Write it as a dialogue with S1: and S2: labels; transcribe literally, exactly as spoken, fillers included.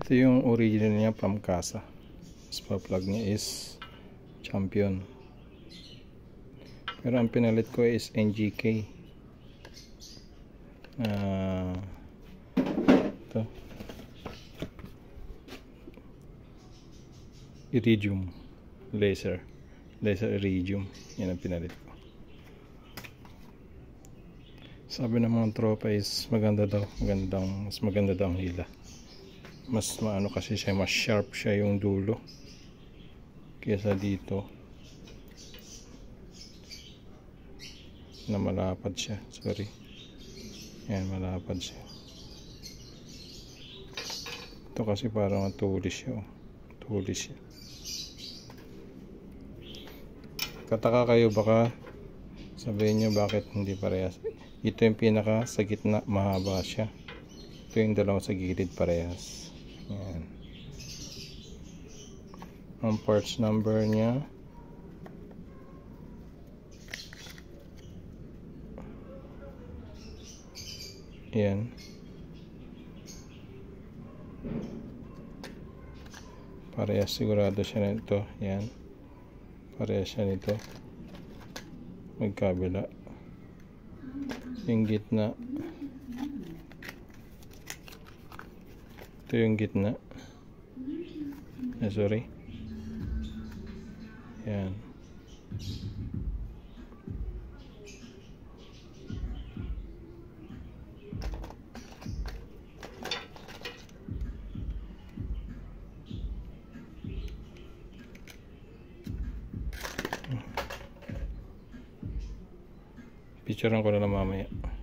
S1: Ito yung original niya from Casa. Spark plug niya is Champion. Pero ang pinalit ko is N G K. Uh, ito. Iridium. Laser. Laser Iridium. Yan ang pinalit ko. Sabi ng mga tropa is maganda daw. Maganda daw, mas maganda daw ang hila. Mas maano kasi siya, mas sharp siya yung dulo kaysa dito na malapad siya. Sorry, yan, malapad siya. Ito kasi parang tulis siya, oh. Tulis siya. Kataka kayo, baka sabihin nyo bakit hindi parehas. Ito yung pinaka sa gitna, mahaba siya. Ito yung dalawa sa gilid, parehas. Yan. Ang parts number niya yan. Parehas sigurado siya nito. Yan. Parehas siya nito. Magkabila. Yung gitna. Ito yung gitna. Ah, sorry. Yan. Picturean ko na lang mamaya.